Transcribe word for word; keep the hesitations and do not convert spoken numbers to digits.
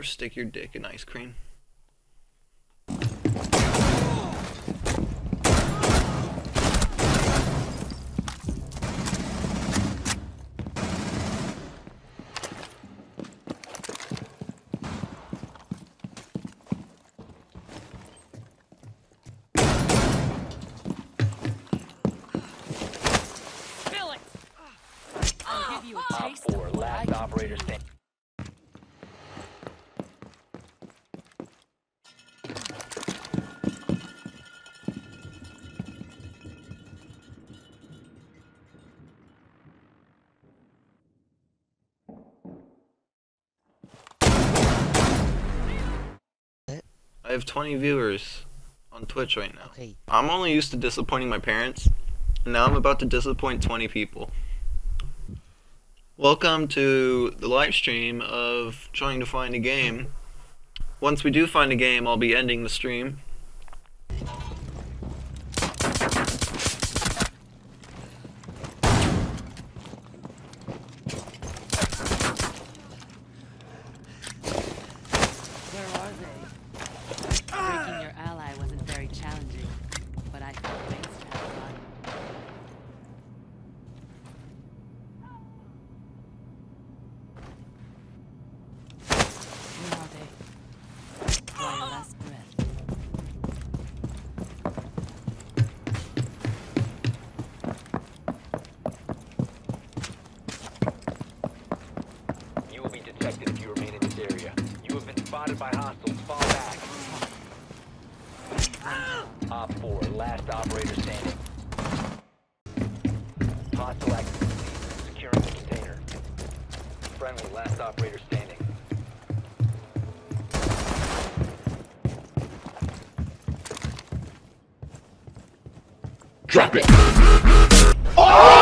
stick your dick in ice cream? Op four, last operator standing. I have twenty viewers on Twitch right now. Okay. I'm only used to disappointing my parents, and now I'm about to disappoint twenty people. Welcome to the live stream of trying to find a game. Once we do find a game, I'll be ending the stream. Where are they? Breaking your ally wasn't very challenging, but I found ways to have fun. Where are they? Draw your last breath. You will be detected if you remain in this area. You have been spotted by hostiles. Fall back. Op four, last operator standing. Hostile activity. Securing the container. Friendly, last operator standing. Drop it! Oh!